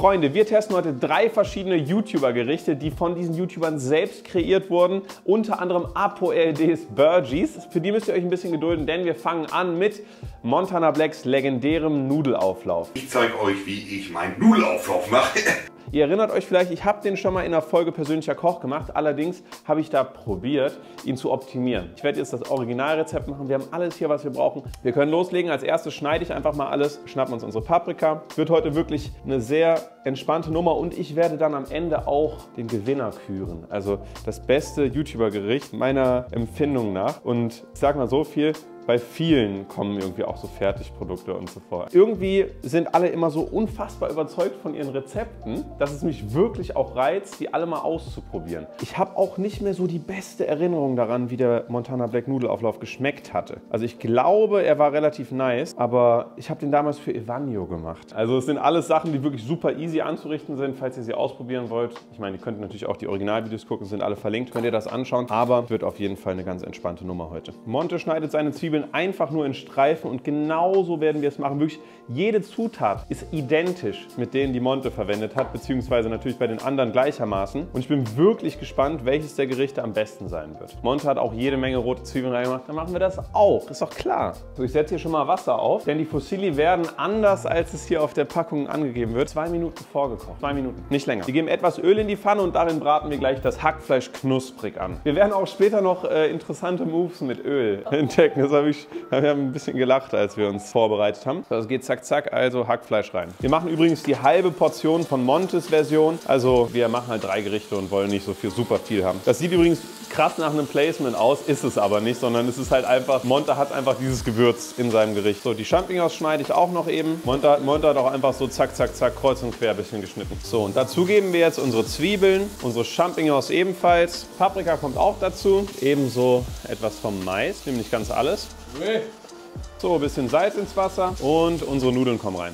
Freunde, wir testen heute 3 verschiedene YouTuber-Gerichte, die von diesen YouTubern selbst kreiert wurden. Unter anderem ApoLDs Burgies. Für die müsst ihr euch ein bisschen gedulden, denn wir fangen an mit Montana Blacks legendärem Nudelauflauf. Ich zeige euch, wie ich meinen Nudelauflauf mache. Ihr erinnert euch vielleicht, ich habe den schon mal in der Folge persönlicher Koch gemacht. Allerdings habe ich da probiert, ihn zu optimieren. Ich werde jetzt das Originalrezept machen. Wir haben alles hier, was wir brauchen. Wir können loslegen. Als erstes schneide ich einfach mal alles, schnappen uns unsere Paprika. Es wird heute wirklich eine sehr entspannte Nummer und ich werde dann am Ende auch den Gewinner küren. Also das beste YouTuber-Gericht meiner Empfindung nach. Und ich sage mal so viel, bei vielen kommen irgendwie auch so Fertigprodukte und so fort. Irgendwie sind alle immer so unfassbar überzeugt von ihren Rezepten, dass es mich wirklich auch reizt, die alle mal auszuprobieren. Ich habe auch nicht mehr so die beste Erinnerung daran, wie der Montana Black Nudelauflauf geschmeckt hatte. Also ich glaube, er war relativ nice, aber ich habe den damals für Evanio gemacht. Also es sind alles Sachen, die wirklich super easy anzurichten sind, falls ihr sie ausprobieren wollt. Ich meine, ihr könnt natürlich auch die Originalvideos gucken, sind alle verlinkt, könnt ihr das anschauen. Aber wird auf jeden Fall eine ganz entspannte Nummer heute. Monte schneidet seine Zwiebeln einfach nur in Streifen und genauso werden wir es machen. Wirklich jede Zutat ist identisch mit denen, die Monte verwendet hat, beziehungsweise natürlich bei den anderen gleichermaßen. Und ich bin wirklich gespannt, welches der Gerichte am besten sein wird. Monte hat auch jede Menge rote Zwiebeln reingemacht, dann machen wir das auch. Ist doch klar. So, ich setze hier schon mal Wasser auf, denn die Fusilli werden anders, als es hier auf der Packung angegeben wird, 2 Minuten vorgekocht. 2 Minuten, nicht länger. Wir geben etwas Öl in die Pfanne und darin braten wir gleich das Hackfleisch knusprig an. Wir werden auch später noch interessante Moves mit Öl entdecken. Wir haben ein bisschen gelacht, als wir uns vorbereitet haben. Das geht zack, zack, also Hackfleisch rein. Wir machen übrigens die halbe Portion von Montes Version. Also wir machen halt 3 Gerichte und wollen nicht so viel, super viel haben. Das sieht übrigens krass nach einem Placement aus, ist es aber nicht, sondern es ist halt einfach, Monte hat einfach dieses Gewürz in seinem Gericht. So, die Champignons schneide ich auch noch eben. Monte hat auch einfach so zack, zack, zack, kreuz und quer ein bisschen geschnitten. So, und dazu geben wir jetzt unsere Zwiebeln, unsere Champignons ebenfalls. Paprika kommt auch dazu. Ebenso etwas vom Mais, nämlich ganz alles. So, ein bisschen Salz ins Wasser und unsere Nudeln kommen rein.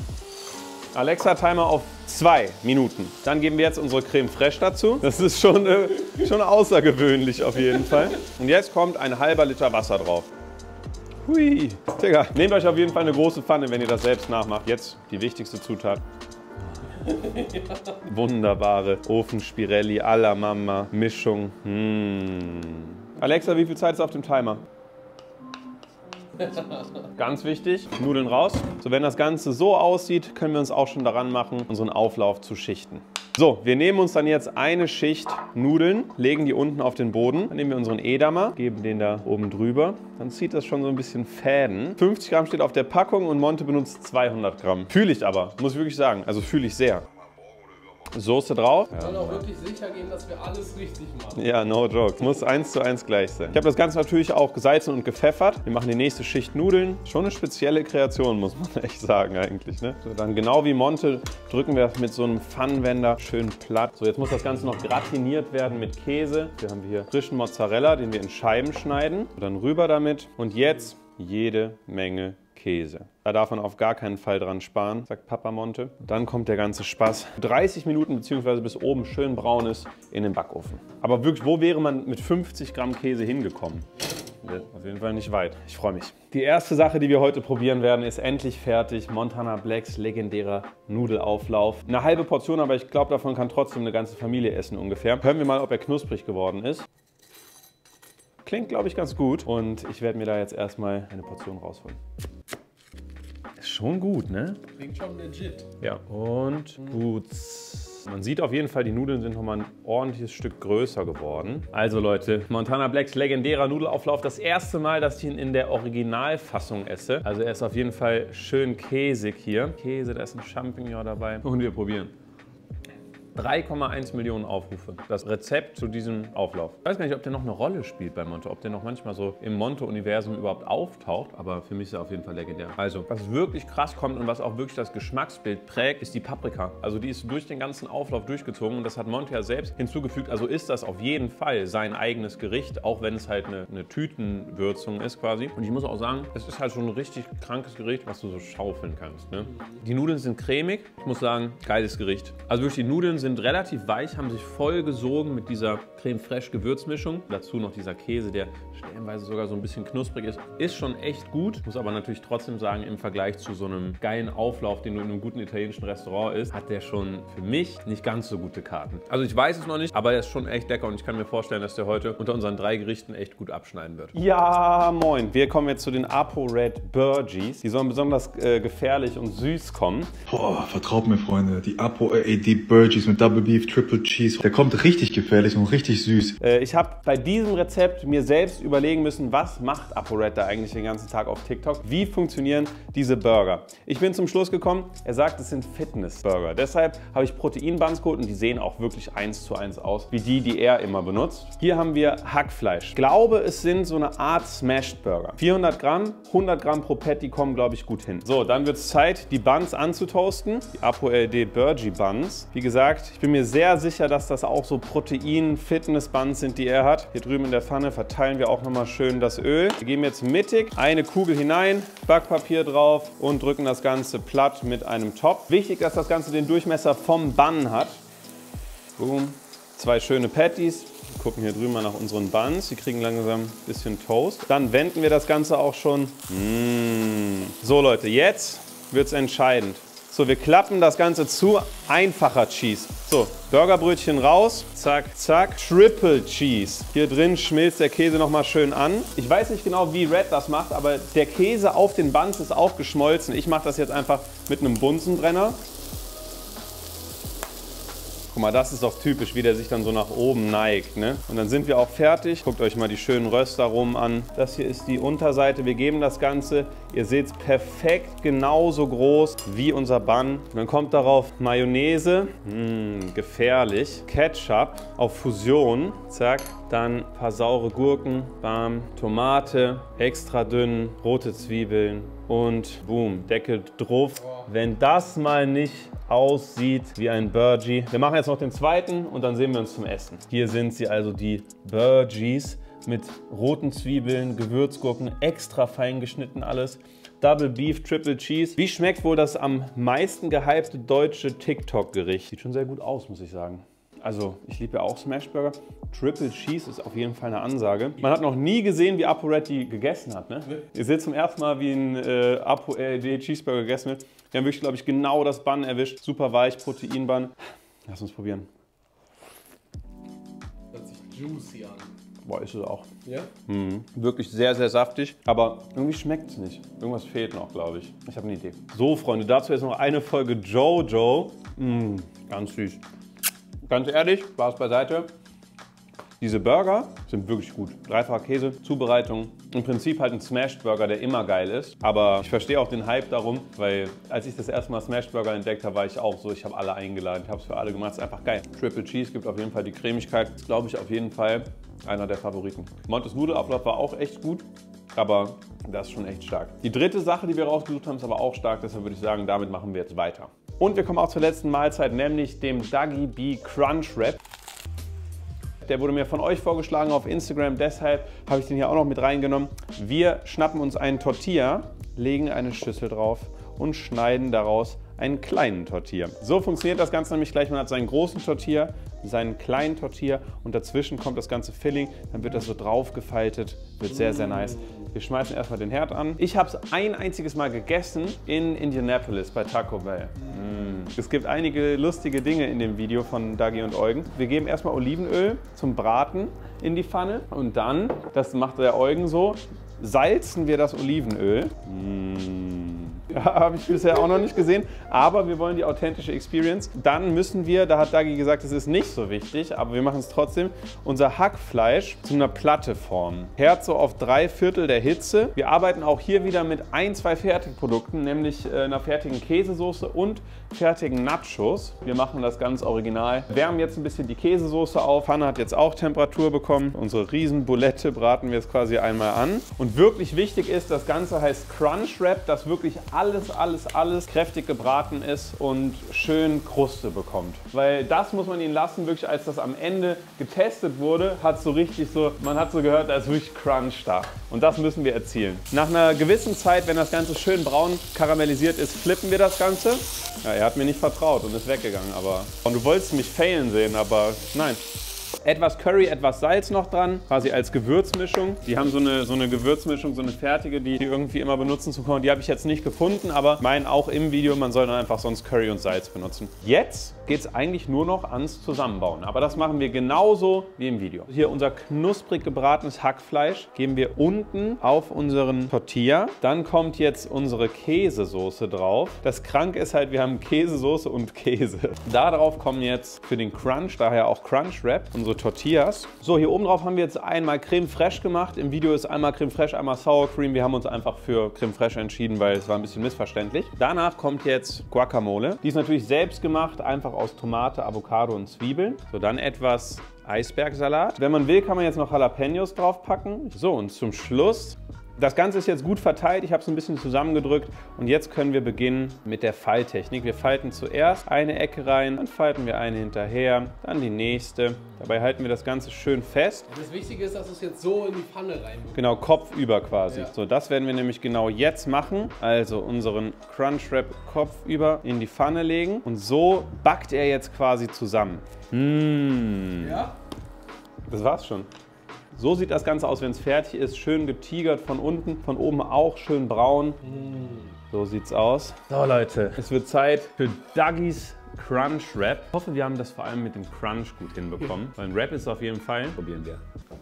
Alexa, Timer auf 2 Minuten. Dann geben wir jetzt unsere Creme Fraiche dazu. Das ist schon außergewöhnlich auf jeden Fall. Und jetzt kommt ein halber Liter Wasser drauf. Hui, Digga. Nehmt euch auf jeden Fall eine große Pfanne, wenn ihr das selbst nachmacht. Jetzt die wichtigste Zutat. Wunderbare Ofenspirelli alla Mama Mischung. Alexa, wie viel Zeit ist auf dem Timer? Ganz wichtig, Nudeln raus. So, wenn das Ganze so aussieht, können wir uns auch schon daran machen, unseren Auflauf zu schichten. So, wir nehmen uns dann jetzt eine Schicht Nudeln, legen die unten auf den Boden. Dann nehmen wir unseren Edamer, geben den da oben drüber. Dann zieht das schon so ein bisschen Fäden. 50 Gramm steht auf der Packung und Monte benutzt 200 Gramm. Fühle ich aber, muss ich wirklich sagen. Also fühle ich sehr. Soße drauf. Wir sollen auch wirklich sicher gehen, dass wir alles richtig machen. Ja, no joke. Muss 1:1 gleich sein. Ich habe das Ganze natürlich auch gesalzen und gepfeffert. Wir machen die nächste Schicht Nudeln. Schon eine spezielle Kreation, muss man echt sagen eigentlich. Ne? So, dann genau wie Monte drücken wir mit so einem Pfannenwender schön platt. So, jetzt muss das Ganze noch gratiniert werden mit Käse. Wir haben hier frischen Mozzarella, den wir in Scheiben schneiden. So, dann rüber damit. Und jetzt jede Menge Käse. Da darf man auf gar keinen Fall dran sparen, sagt Papa Monte. Dann kommt der ganze Spaß. 30 Minuten bzw. bis oben schön braun ist in den Backofen. Aber wirklich, wo wäre man mit 50 Gramm Käse hingekommen? Auf jeden Fall nicht weit. Ich freue mich. Die erste Sache, die wir heute probieren werden, ist endlich fertig. Montana Blacks legendärer Nudelauflauf. Eine halbe Portion, aber ich glaube, davon kann trotzdem eine ganze Familie essen ungefähr. Hören wir mal, ob er knusprig geworden ist. Klingt, glaube ich, ganz gut. Und ich werde mir da jetzt erstmal eine Portion rausholen. Ist schon gut, ne? Klingt schon legit. Ja, und gut. Man sieht auf jeden Fall, die Nudeln sind nochmal ein ordentliches Stück größer geworden. Also Leute, Montana Blacks legendärer Nudelauflauf. Das erste Mal, dass ich ihn in der Originalfassung esse. Also er ist auf jeden Fall schön käsig hier. Käse, da ist ein Champignon dabei. Und wir probieren. 3,1 Millionen Aufrufe. Das Rezept zu diesem Auflauf. Ich weiß gar nicht, ob der noch eine Rolle spielt bei Monte, ob der noch manchmal so im Monte-Universum überhaupt auftaucht, aber für mich ist er auf jeden Fall legendär. Also, was wirklich krass kommt und was auch wirklich das Geschmacksbild prägt, ist die Paprika. Also die ist durch den ganzen Auflauf durchgezogen und das hat Monte ja selbst hinzugefügt. Also ist das auf jeden Fall sein eigenes Gericht, auch wenn es halt eine Tütenwürzung ist quasi. Und ich muss auch sagen, es ist halt schon ein richtig krankes Gericht, was du so schaufeln kannst. Ne? Die Nudeln sind cremig. Ich muss sagen, geiles Gericht. Also wirklich, die Nudeln sind sind relativ weich, haben sich voll gesogen mit dieser Creme Fraiche Gewürzmischung. Dazu noch dieser Käse, der stellenweise sogar so ein bisschen knusprig ist. Ist schon echt gut. Muss aber natürlich trotzdem sagen, im Vergleich zu so einem geilen Auflauf, den du in einem guten italienischen Restaurant isst, hat der schon für mich nicht ganz so gute Karten. Also ich weiß es noch nicht, aber der ist schon echt lecker und ich kann mir vorstellen, dass der heute unter unseren 3 Gerichten echt gut abschneiden wird. Ja, moin. Wir kommen jetzt zu den ApoRed Burgies. Die sollen besonders gefährlich und süß kommen. Boah, vertraut mir, Freunde. Die ApoRed Burgies mit Double Beef, Triple Cheese. Der kommt richtig gefährlich und richtig süß. Ich habe bei diesem Rezept mir selbst überlegen müssen, was macht ApoRed da eigentlich den ganzen Tag auf TikTok? Wie funktionieren diese Burger? Ich bin zum Schluss gekommen, er sagt, es sind Fitness-Burger. Deshalb habe ich Proteinbuns geholt und die sehen auch wirklich 1:1 aus, wie die er immer benutzt. Hier haben wir Hackfleisch. Ich glaube, es sind so eine Art Smashed Burger. 400 Gramm, 100 Gramm pro Patty kommen, glaube ich, gut hin. So, dann wird es Zeit, die Buns anzutoasten. Die ApoRed Burgie Buns. Wie gesagt, ich bin mir sehr sicher, dass das auch so Protein-Fitness-Buns sind, die er hat. Hier drüben in der Pfanne verteilen wir auch nochmal schön das Öl. Wir geben jetzt mittig eine Kugel hinein, Backpapier drauf und drücken das Ganze platt mit einem Topf. Wichtig, dass das Ganze den Durchmesser vom Bun hat. Boom. 2 schöne Patties. Wir gucken hier drüben mal nach unseren Buns. Die kriegen langsam ein bisschen Toast. Dann wenden wir das Ganze auch schon. So Leute, jetzt wird es entscheidend. So, wir klappen das Ganze zu. Einfacher Cheese. So, Burgerbrötchen raus. Zack, zack. Triple Cheese. Hier drin schmilzt der Käse nochmal schön an. Ich weiß nicht genau, wie Red das macht, aber der Käse auf den Buns ist auch geschmolzen. Ich mache das jetzt einfach mit einem Bunsenbrenner. Guck mal, das ist doch typisch, wie der sich dann so nach oben neigt, ne? Und dann sind wir auch fertig. Guckt euch mal die schönen Röstaromen an. Das hier ist die Unterseite. Wir geben das Ganze, ihr seht es, perfekt genauso groß wie unser Bun. Und dann kommt darauf Mayonnaise, gefährlich. Ketchup auf Fusion, zack. Dann ein paar saure Gurken, bam. Tomate, extra dünn, rote Zwiebeln und boom, Deckel drauf. Wenn das mal nicht aussieht wie ein Burgie. Wir machen jetzt noch den zweiten und dann sehen wir uns zum Essen. Hier sind sie also, die Burgies mit roten Zwiebeln, Gewürzgurken, extra fein geschnitten alles. Double Beef, Triple Cheese. Wie schmeckt wohl das am meisten gehypte deutsche TikTok-Gericht? Sieht schon sehr gut aus, muss ich sagen. Also, ich liebe ja auch Smashburger. Triple Cheese ist auf jeden Fall eine Ansage. Man hat noch nie gesehen, wie ApoRed die gegessen hat, ne? Ihr seht zum ersten Mal, wie ein ApoRed Cheeseburger gegessen wird. Wir haben wirklich, glaube ich, genau das Bun erwischt. Super weich, Proteinbun. Lass uns probieren. Hört sich juicy an. Boah, ist es auch. Ja? Wirklich sehr, sehr saftig. Aber irgendwie schmeckt es nicht. Irgendwas fehlt noch, glaube ich. Ich habe eine Idee. So, Freunde, dazu jetzt noch eine Folge Jojo. Ganz süß. Ganz ehrlich, Spaß beiseite. Diese Burger sind wirklich gut. Dreifacher Käse, Zubereitung. Im Prinzip halt ein Smashed Burger, der immer geil ist. Aber ich verstehe auch den Hype darum, weil als ich das erste Mal Smashed Burger entdeckt habe, war ich auch so, ich habe alle eingeladen. Ich habe es für alle gemacht, ist einfach geil. Triple Cheese gibt auf jeden Fall die Cremigkeit. Ist, glaube ich, auf jeden Fall einer der Favoriten. Montes Nudelablauf war auch echt gut, aber das ist schon echt stark. Die dritte Sache, die wir rausgesucht haben, ist aber auch stark. Deshalb würde ich sagen, damit machen wir jetzt weiter. Und wir kommen auch zur letzten Mahlzeit, nämlich dem Dougie B Crunch Wrap. Der wurde mir von euch vorgeschlagen auf Instagram, deshalb habe ich den hier auch noch mit reingenommen. Wir schnappen uns einen Tortilla, legen eine Schüssel drauf und schneiden daraus einen kleinen Tortilla. So funktioniert das Ganze nämlich gleich. Man hat seinen großen Tortilla, seinen kleinen Tortilla und dazwischen kommt das ganze Filling. Dann wird das so drauf gefaltet, wird sehr, sehr nice. Wir schmeißen erstmal den Herd an. Ich habe es ein einziges Mal gegessen in Indianapolis bei Taco Bell. Es gibt einige lustige Dinge in dem Video von Dougie und Eugen. Wir geben erstmal Olivenöl zum Braten in die Pfanne und dann, das macht der Eugen so, salzen wir das Olivenöl. Ja, habe ich bisher auch noch nicht gesehen, aber wir wollen die authentische Experience. Dann müssen wir, da hat Dougie gesagt, es ist nicht so wichtig, aber wir machen es trotzdem, unser Hackfleisch zu einer Platte formen. Herd so auf 3/4 der Hitze. Wir arbeiten auch hier wieder mit 2 Fertigprodukten, nämlich einer fertigen Käsesoße und fertigen Nachos. Wir machen das ganz original. Wärmen jetzt ein bisschen die Käsesoße auf. Pfanne hat jetzt auch Temperatur bekommen. Unsere Riesenbulette braten wir jetzt quasi einmal an. Und wirklich wichtig ist, das Ganze heißt Crunch Wrap, dass wirklich alles kräftig gebraten ist und schön Kruste bekommt. Weil das muss man ihn lassen, wirklich als das am Ende getestet wurde, hat so richtig so, man hat so gehört, da ist wirklich Crunch da. Und das müssen wir erzielen. Nach einer gewissen Zeit, wenn das Ganze schön braun karamellisiert ist, flippen wir das Ganze. Ja, er hat mir nicht vertraut und ist weggegangen, aber... Und du wolltest mich failen sehen, aber nein. Etwas Curry, etwas Salz noch dran, quasi als Gewürzmischung. Die haben so eine Gewürzmischung, so eine fertige, die irgendwie immer benutzen zu können. Die habe ich jetzt nicht gefunden, aber meinen auch im Video, man soll dann einfach sonst Curry und Salz benutzen. Jetzt geht es eigentlich nur noch ans Zusammenbauen, aber das machen wir genauso wie im Video. Hier unser knusprig gebratenes Hackfleisch geben wir unten auf unseren Tortilla. Dann kommt jetzt unsere Käsesoße drauf. Das Kranke ist halt, wir haben Käsesoße und Käse. Darauf kommen jetzt für den Crunch, daher auch Crunch Wrap, unsere Tortillas. So, hier oben drauf haben wir jetzt einmal Creme Fraiche gemacht. Im Video ist einmal Creme Fraiche, einmal Sour Cream. Wir haben uns einfach für Creme Fraiche entschieden, weil es war ein bisschen missverständlich. Danach kommt jetzt Guacamole. Die ist natürlich selbst gemacht, einfach aus Tomate, Avocado und Zwiebeln. So, dann etwas Eisbergsalat. Wenn man will, kann man jetzt noch Jalapenos draufpacken. So, und zum Schluss... Das Ganze ist jetzt gut verteilt, ich habe es ein bisschen zusammengedrückt und jetzt können wir beginnen mit der Falttechnik. Wir falten zuerst eine Ecke rein, dann falten wir eine hinterher, dann die nächste. Dabei halten wir das Ganze schön fest. Das Wichtige ist, dass du es jetzt so in die Pfanne reinbekommst. Genau, kopfüber quasi. Ja. So, das werden wir nämlich genau jetzt machen. Also unseren Crunch Wrap kopfüber in die Pfanne legen und so backt er jetzt quasi zusammen. Ja? Das war's schon. So sieht das Ganze aus, wenn es fertig ist. Schön getigert von unten, von oben auch schön braun. So sieht's aus. So Leute, es wird Zeit für Dougys Crunch Wrap. Ich hoffe, wir haben das vor allem mit dem Crunch gut hinbekommen. Ein Wrap ist auf jeden Fall. Probieren wir.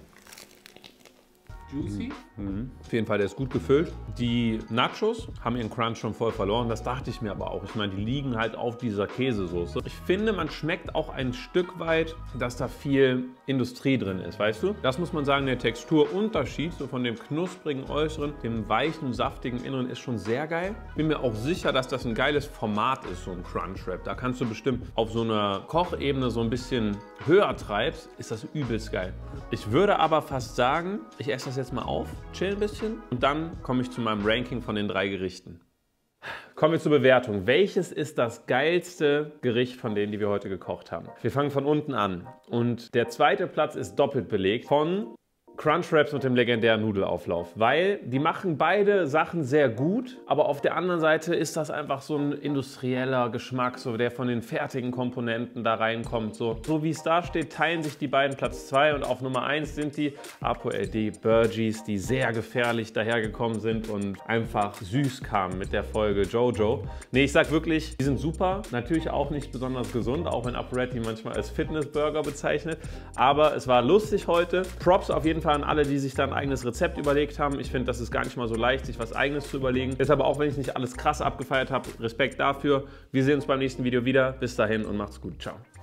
Juicy. Auf jeden Fall, der ist gut gefüllt. Die Nachos haben ihren Crunch schon voll verloren. Das dachte ich mir aber auch. Ich meine, die liegen halt auf dieser Käsesoße. Ich finde, man schmeckt auch ein Stück weit, dass da viel Industrie drin ist, weißt du? Das muss man sagen, der Texturunterschied, so von dem knusprigen Äußeren, dem weichen, saftigen Inneren ist schon sehr geil. Bin mir auch sicher, dass das ein geiles Format ist, so ein Crunch Wrap. Da kannst du bestimmt auf so einer Kochebene so ein bisschen höher treibst, ist das übelst geil. Ich würde aber fast sagen, ich esse das jetzt mal auf, chill ein bisschen und dann komme ich zu meinem Ranking von den 3 Gerichten. Kommen wir zur Bewertung. Welches ist das geilste Gericht von denen, die wir heute gekocht haben? Wir fangen von unten an und der zweite Platz ist doppelt belegt von Crunch Wraps mit dem legendären Nudelauflauf, weil die machen beide Sachen sehr gut, aber auf der anderen Seite ist das einfach so ein industrieller Geschmack, so der von den fertigen Komponenten da reinkommt. So wie es da steht, teilen sich die beiden Platz 2 und auf Nummer 1 sind die ApoLD Burgies, die sehr gefährlich dahergekommen sind und einfach süß kamen mit der Folge Jojo. Nee, ich sag wirklich, die sind super, natürlich auch nicht besonders gesund, auch wenn ApoRed die manchmal als Fitnessburger bezeichnet, aber es war lustig heute. Props auf jeden Fall an alle, die sich da ein eigenes Rezept überlegt haben. Ich finde, das ist gar nicht mal so leicht, sich was Eigenes zu überlegen. Deshalb auch, wenn ich nicht alles krass abgefeiert habe, Respekt dafür. Wir sehen uns beim nächsten Video wieder. Bis dahin und macht's gut. Ciao.